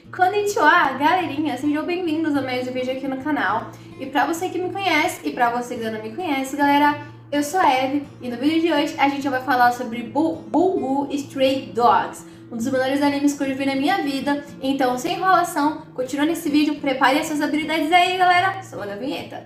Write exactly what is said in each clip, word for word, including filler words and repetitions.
Konnichiwa, galerinha! Sejam bem-vindos a mais um vídeo aqui no canal. E pra você que me conhece e pra você que ainda não me conhece, galera, eu sou a Eve e no vídeo de hoje a gente vai falar sobre Bungo Stray Dogs, um dos melhores animes que eu já vi na minha vida. Então, sem enrolação, continuando esse vídeo, prepare as suas habilidades aí, galera. Sobe a vinheta.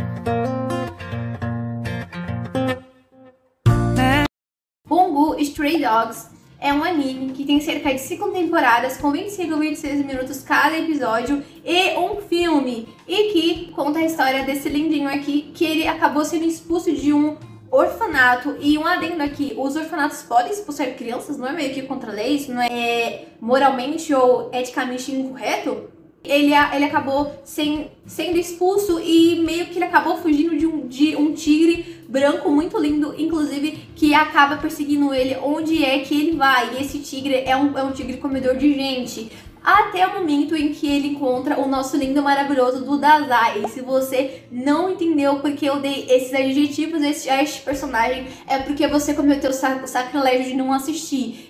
Bungo Stray Dogs é um anime que tem cerca de cinco temporadas com vinte e cinco a vinte e seis minutos cada episódio e um filme, e que conta a história desse lindinho aqui, que ele acabou sendo expulso de um orfanato. E um adendo aqui, os orfanatos podem expulsar crianças, não é meio que contra a lei, isso não é moralmente ou eticamente incorreto? Ele, ele acabou sem, sendo expulso e meio que ele acabou fugindo de um, de um tigre branco muito lindo, inclusive, que acaba perseguindo ele onde é que ele vai. E esse tigre é um, é um tigre comedor de gente. Até o momento em que ele encontra o nosso lindo maravilhoso do Dazai. E se você não entendeu porque eu dei esses adjetivos a este, a este personagem, é porque você cometeu o sac sacrilégio de não assistir.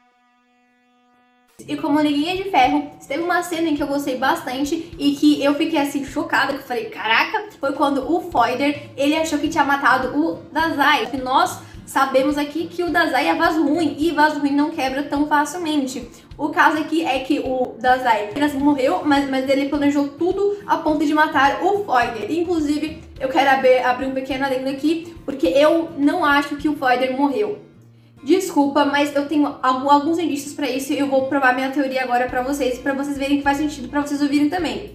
E como Liguinha de Ferro, teve uma cena em que eu gostei bastante e que eu fiquei assim chocada, que eu falei, caraca, foi quando o Foider, ele achou que tinha matado o Dazai. E nós sabemos aqui que o Dazai é vaso ruim e vaso ruim não quebra tão facilmente. O caso aqui é que o Dazai apenas morreu, mas, mas ele planejou tudo a ponto de matar o Foider. Inclusive, eu quero abrir, abrir um pequeno adendo aqui, porque eu não acho que o Foider morreu. Desculpa, mas eu tenho alguns indícios pra isso e eu vou provar minha teoria agora pra vocês, pra vocês verem que faz sentido, pra vocês ouvirem também.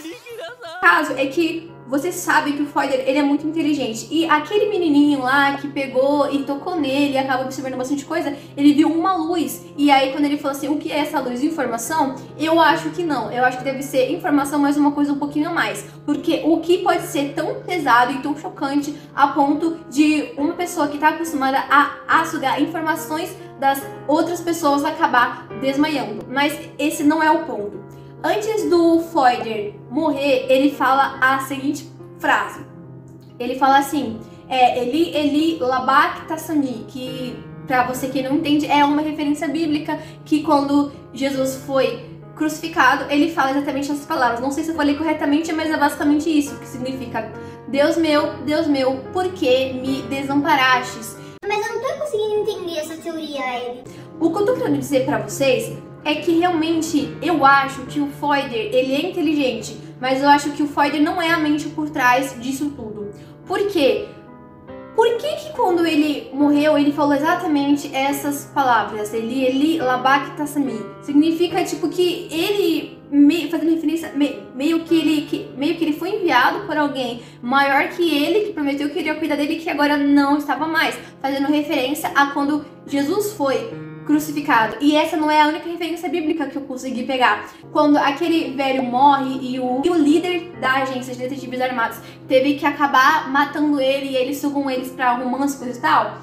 O caso é que você sabe que o Foider, ele é muito inteligente, e aquele menininho lá que pegou e tocou nele e acabou observando bastante coisa, ele viu uma luz, e aí quando ele falou assim, o que é essa luz? Informação? Eu acho que não, eu acho que deve ser informação, mas uma coisa um pouquinho a mais, porque o que pode ser tão pesado e tão chocante a ponto de uma pessoa que está acostumada a, a sugar informações das outras pessoas acabar desmaiando? Mas esse não é o ponto. Antes do Foider morrer, ele fala a seguinte frase. Ele fala assim, é, Eli, Eli, labak tasami, que, pra você que não entende, é uma referência bíblica que quando Jesus foi crucificado, ele fala exatamente essas palavras. Não sei se eu falei corretamente, mas é basicamente isso, que significa Deus meu, Deus meu, por que me desamparastes? Mas eu não tô conseguindo entender essa teoria, Eli. O que eu tô querendo dizer pra vocês é que realmente eu acho que o Foider, ele é inteligente, mas eu acho que o Foider não é a mente por trás disso tudo. Por quê? Por que que quando ele morreu, ele falou exatamente essas palavras? Eli, Eli, labak tasami. Significa, tipo, que ele, meio, fazendo referência, meio, meio, que ele, que, meio que ele foi enviado por alguém maior que ele, que prometeu que iria cuidar dele, que agora não estava mais. Fazendo referência a quando Jesus foi crucificado. E essa não é a única referência bíblica que eu consegui pegar. Quando aquele velho morre e o, e o líder da agência de detetives armados teve que acabar matando ele e eles sugam eles pra romance, coisa e tal,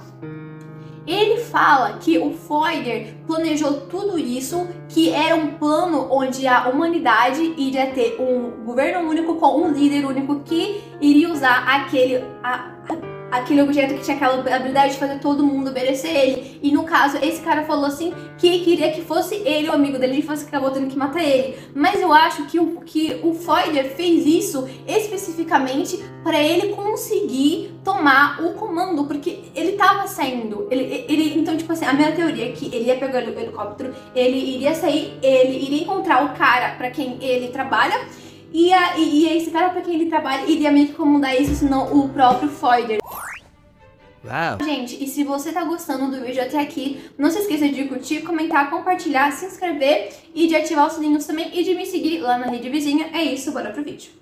ele fala que o Foider planejou tudo isso, que era um plano onde a humanidade iria ter um governo único com um líder único que iria usar aquele... A, aquele objeto que tinha aquela habilidade de fazer todo mundo obedecer ele. E no caso, esse cara falou assim que queria que fosse ele o amigo dele, e fosse que acabou tendo que matar ele. Mas eu acho que o, que o Foider fez isso especificamente para ele conseguir tomar o comando, porque ele tava saindo. Ele, ele, então, tipo assim, a minha teoria é que ele ia pegar o helicóptero, ele iria sair, ele iria encontrar o cara para quem ele trabalha, e, a, e, e esse cara para quem ele trabalha iria meio que comandar isso, senão o próprio Foider. Uau. Gente, e se você tá gostando do vídeo até aqui, não se esqueça de curtir, comentar, compartilhar, se inscrever e de ativar os sininhos também e de me seguir lá na rede vizinha. É isso, bora pro vídeo.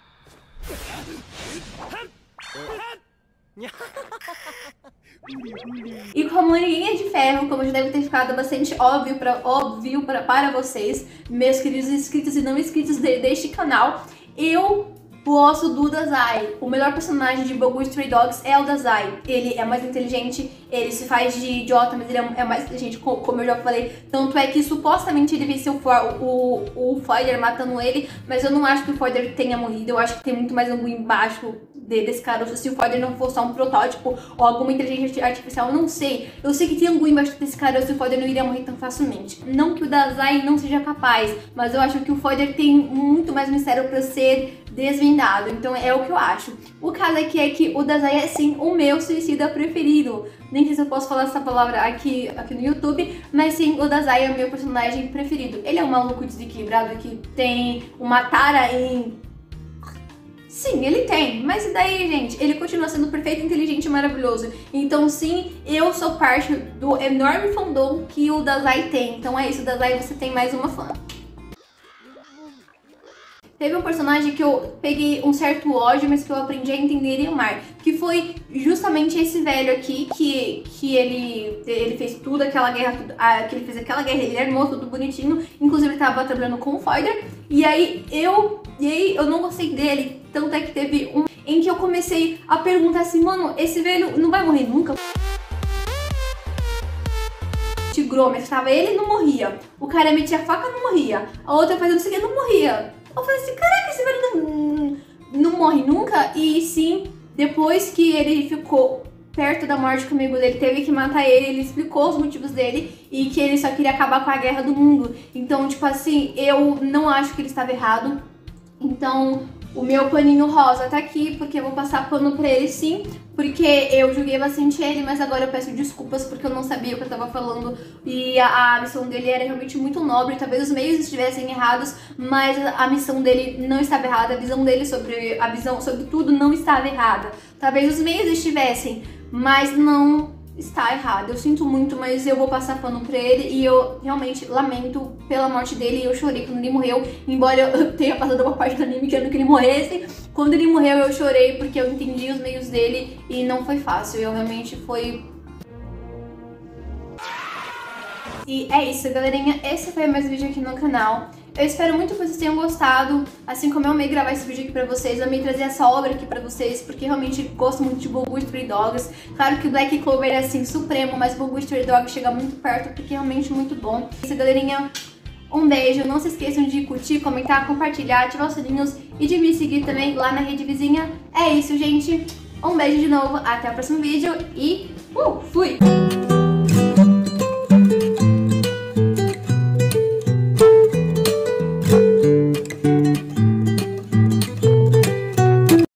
E como Liguinha de Ferro, como já deve ter ficado bastante óbvio, pra, óbvio pra, para vocês, meus queridos inscritos e não inscritos de, deste canal, eu gosto do Dazai. O melhor personagem de Bungo Stray Dogs é o Dazai. Ele é mais inteligente, ele se faz de idiota, mas ele é mais inteligente, como eu já falei. Tanto é que supostamente ele venceu o, o, o Foider matando ele, mas eu não acho que o Foider tenha morrido. Eu acho que tem muito mais algo embaixo de, desse caroço se o Foyder não for só um protótipo ou alguma inteligência artificial, eu não sei. Eu sei que tem algo embaixo desse caroço e o Foyder não iria morrer tão facilmente. Não que o Dazai não seja capaz, mas eu acho que o Foyder tem muito mais mistério pra ser desvendado, então é o que eu acho. O caso aqui é que o Dazai é sim o meu suicida preferido. Nem sei se eu posso falar essa palavra aqui, aqui no YouTube, mas sim, o Dazai é o meu personagem preferido. Ele é um maluco desequilibrado que tem uma tara em... Sim, ele tem, mas e daí, gente? Ele continua sendo perfeito, inteligente e maravilhoso. Então sim, eu sou parte do enorme fandom que o Dazai tem. Então é isso, Dazai, você tem mais uma fã. Teve um personagem que eu peguei um certo ódio, mas que eu aprendi a entender e amar, que foi justamente esse velho aqui, que, que ele, ele fez tudo, aquela guerra, tudo, ah, que ele fez aquela guerra, ele armou tudo bonitinho, inclusive ele tava trabalhando com o Foyder, e aí eu, e aí eu não gostei dele, tanto é que teve um em que eu comecei a perguntar assim, mano, esse velho não vai morrer nunca? Tigrômetro, tava ele não morria, o cara metia a faca não morria, a outra fazendo isso aqui não morria. Eu falei assim, caraca, esse velho não, não morre nunca. E sim, depois que ele ficou perto da morte comigo dele, teve que matar ele, ele explicou os motivos dele e que ele só queria acabar com a guerra do mundo. Então, tipo assim, eu não acho que ele estava errado. Então, o meu paninho rosa tá aqui, porque eu vou passar pano pra ele sim, porque eu julguei bastante ele, mas agora eu peço desculpas porque eu não sabia o que eu tava falando e a, a missão dele era realmente muito nobre, talvez os meios estivessem errados, mas a missão dele não estava errada, a visão dele sobre a visão sobre tudo não estava errada. Talvez os meios estivessem, mas não está errado. Eu sinto muito, mas eu vou passar pano pra ele e eu realmente lamento pela morte dele. Eu chorei quando ele morreu, embora eu tenha passado uma parte do anime querendo que ele morresse. Quando ele morreu eu chorei porque eu entendi os meios dele e não foi fácil. Eu realmente foi... E é isso, galerinha. Esse foi mais um vídeo aqui no canal. Eu espero muito que vocês tenham gostado, assim como eu amei gravar esse vídeo aqui pra vocês, eu amei trazer essa obra aqui pra vocês, porque realmente gosto muito de Boku Stray Dogs. Claro que o Black Clover é assim, supremo, mas Boku Stray Dogs chega muito perto, porque é realmente muito bom. É isso, galerinha. Um beijo, não se esqueçam de curtir, comentar, compartilhar, ativar os sininhos e de me seguir também lá na rede vizinha. É isso, gente. Um beijo de novo, até o próximo vídeo e uh, fui!